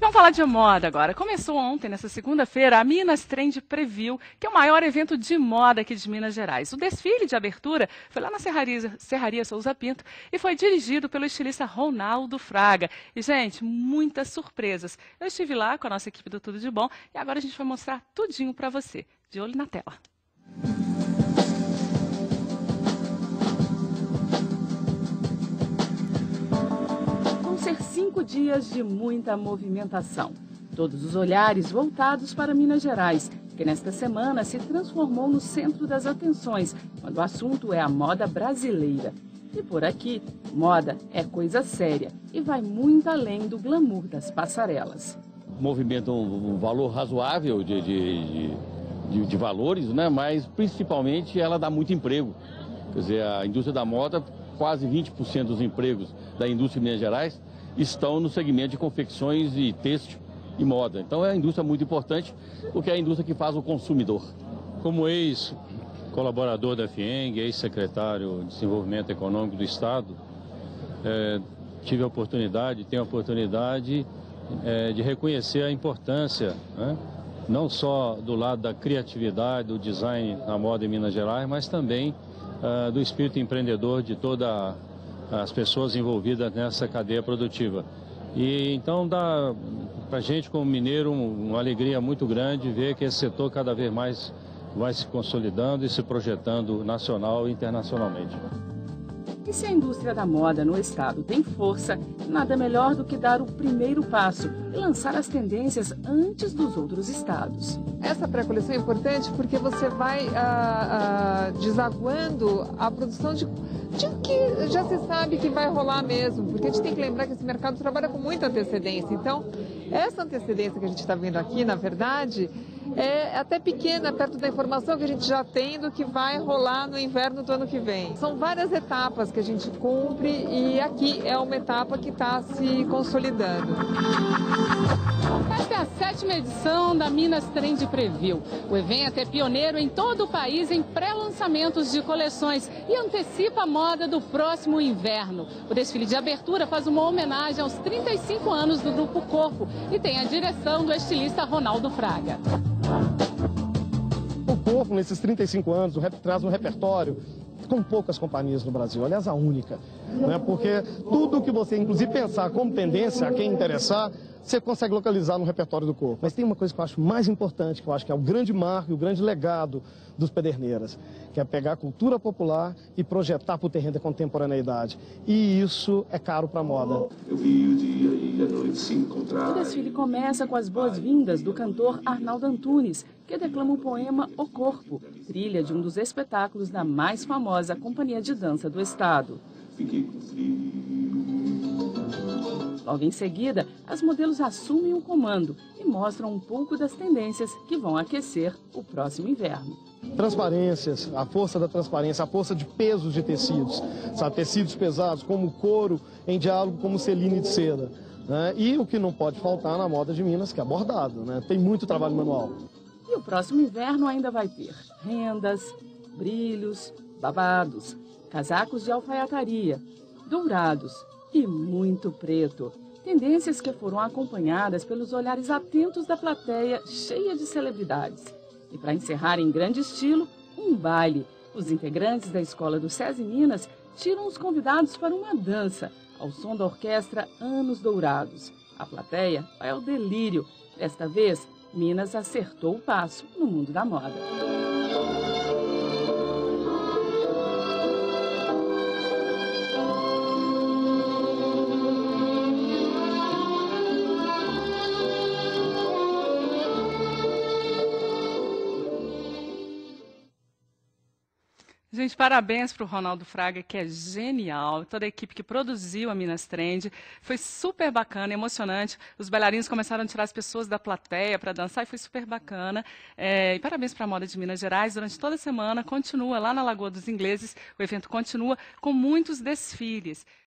Vamos falar de moda agora. Começou ontem, nessa segunda-feira, a Minas Trend Preview, que é o maior evento de moda aqui de Minas Gerais. O desfile de abertura foi lá na Serraria Souza Pinto e foi dirigido pelo estilista Ronaldo Fraga. E, gente, muitas surpresas. Eu estive lá com a nossa equipe do Tudo de Bom e agora a gente vai mostrar tudinho para você. De olho na tela. Vão ser 5 dias de muita movimentação. Todos os olhares voltados para Minas Gerais, que nesta semana se transformou no centro das atenções, quando o assunto é a moda brasileira. E por aqui, moda é coisa séria e vai muito além do glamour das passarelas. Movimenta um valor razoável de valores, né? Mas principalmente ela dá muito emprego. Quer dizer, a indústria da moda, quase 20% dos empregos da indústria de Minas Gerais estão no segmento de confecções e têxtil e moda. Então é uma indústria muito importante, porque é a indústria que faz o consumidor. Como ex-colaborador da FIENG, ex-secretário de Desenvolvimento Econômico do Estado, tenho a oportunidade de reconhecer a importância, né, não só do lado da criatividade, do design na moda em Minas Gerais, mas também do espírito empreendedor de todas as pessoas envolvidas nessa cadeia produtiva. E então dá para a gente, como mineiro, uma alegria muito grande ver que esse setor cada vez mais vai se consolidando e se projetando nacional e internacionalmente. E se a indústria da moda no estado tem força, nada melhor do que dar o primeiro passo e lançar as tendências antes dos outros estados. Essa pré-coleção é importante porque você vai desaguando a produção de que já se sabe que vai rolar mesmo, porque a gente tem que lembrar que esse mercado trabalha com muita antecedência. Então, essa antecedência que a gente está vendo aqui, na verdade, é até pequena perto da informação que a gente já tem do que vai rolar no inverno do ano que vem. São várias etapas que a gente cumpre e aqui é uma etapa que está se consolidando. Esta é a 7ª edição da Minas Trend Preview. O evento é pioneiro em todo o país em pré-lançamentos de coleções e antecipa a moda do próximo inverno. O desfile de abertura faz uma homenagem aos 35 anos do Grupo Corpo e tem a direção do estilista Ronaldo Fraga. O Corpo, nesses 35 anos, traz um repertório com poucas companhias no Brasil, aliás, a única. Né? Porque tudo que você, inclusive, pensar como tendência, a quem interessar, você consegue localizar no repertório do Corpo. Mas tem uma coisa que eu acho mais importante, que eu acho que é o grande marco e o grande legado dos Pederneiras, que é pegar a cultura popular e projetar para o terreno da contemporaneidade. E isso é caro para a moda. Eu vi o dia e a noite se encontrar. O desfile começa com as boas-vindas do cantor Arnaldo Antunes, que declama o poema O Corpo, trilha de um dos espetáculos da mais famosa companhia de dança do estado. Fiquei com frio. Logo em seguida, as modelos assumem o comando e mostram um pouco das tendências que vão aquecer o próximo inverno. Transparências, a força da transparência, a força de pesos de tecidos, sabe? Tecidos pesados como couro em diálogo como celine de seda. Né? E o que não pode faltar na moda de Minas, que é bordado, né? Tem muito trabalho manual. E o próximo inverno ainda vai ter rendas, brilhos, babados, casacos de alfaiataria, dourados e muito preto. Tendências que foram acompanhadas pelos olhares atentos da plateia cheia de celebridades. E para encerrar em grande estilo, um baile. Os integrantes da escola do SESI Minas tiram os convidados para uma dança, ao som da orquestra Anos Dourados. A plateia vai ao delírio. Desta vez, Minas acertou o passo no mundo da moda. Gente, parabéns para o Ronaldo Fraga, que é genial. Toda a equipe que produziu a Minas Trend. Foi super bacana, emocionante. Os bailarinos começaram a tirar as pessoas da plateia para dançar e foi super bacana. E parabéns para a moda de Minas Gerais. Durante toda a semana, continua lá na Lagoa dos Ingleses. O evento continua com muitos desfiles.